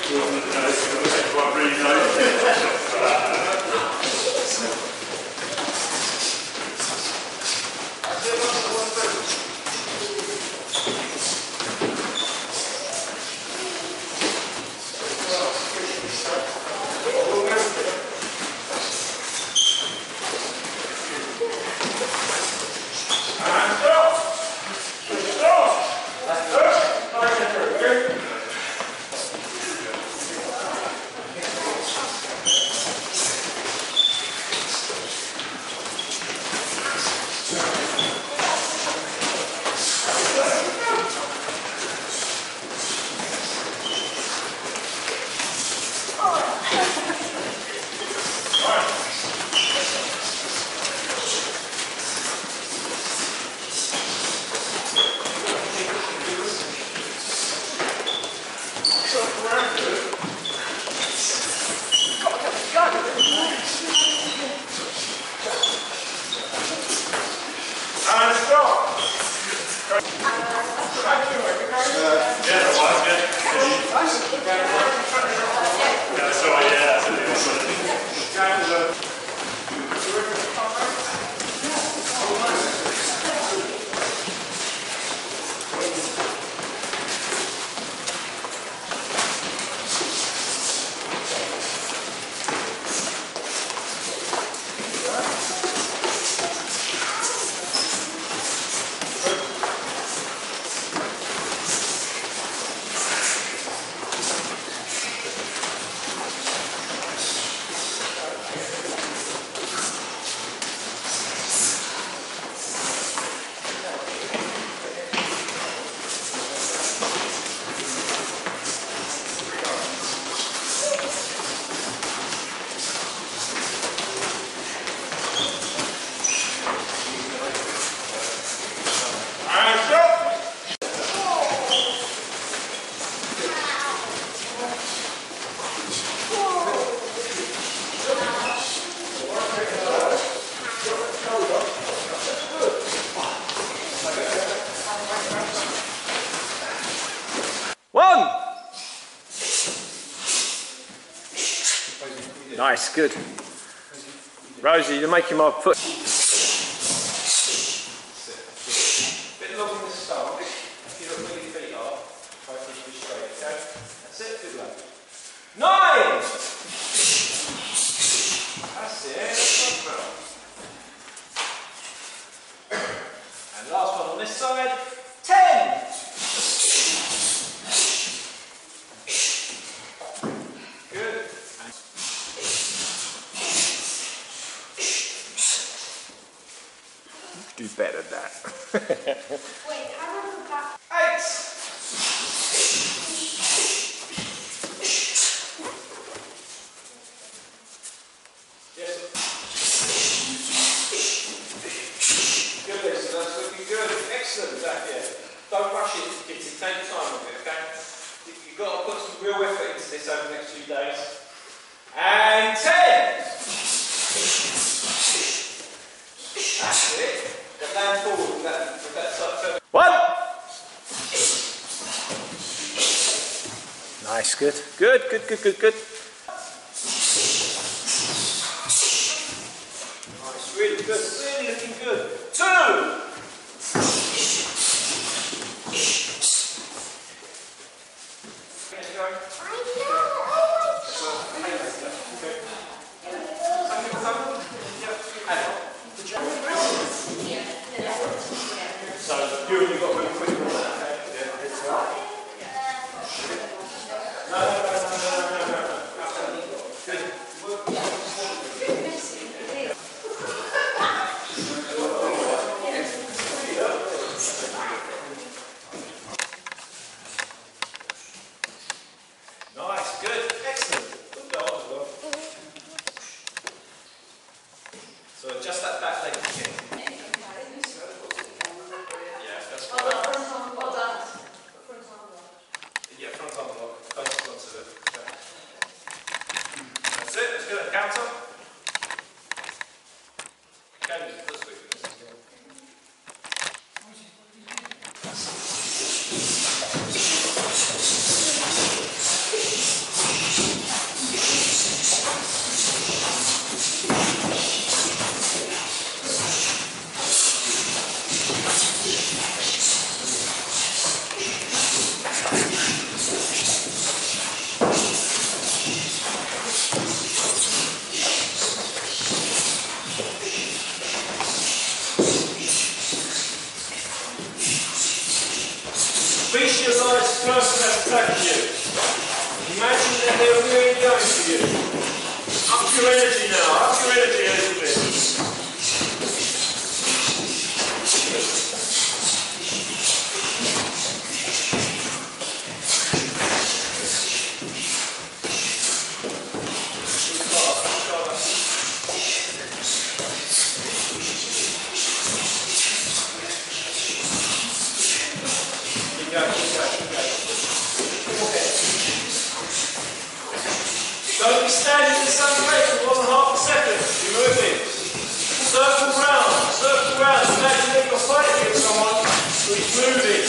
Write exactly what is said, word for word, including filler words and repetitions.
Nice, good. Rosie, you're making my foot. Bit long in the start. If you look where your feet are, try to push this straight, okay? That's it, good luck. Nine! That's it, and last one on this side, ten! Do better than that. Wait, how do I put that? Eight! Yes. Good, Lisa, that's looking good. Excellent, Zach, yeah. Don't rush it, kids, take your time with it, okay? You've got to put some real effort into this over the next few days. And ten! That's it. Land forward with that, with that side. One. Nice, good. Good, good, good, good, good. Nice, really good. Really looking good. Two. So you only got really quick on that, okay? Yeah, it's right. No, no, no, no, no, no, no, no. Good. Nice, good, excellent. Good goal as well. So just that back leg again. Yeah, front arm block. Focus onto it. Okay. That's it. Let's get a counter. You can use it this week. attacking you. Imagine that they're really going for you. Up your energy now, up your energy a little bit. Don't be standing in the same place for one and a half a second. You're moving. Circle round, circle round. Imagine that you're fighting against someone who's moving.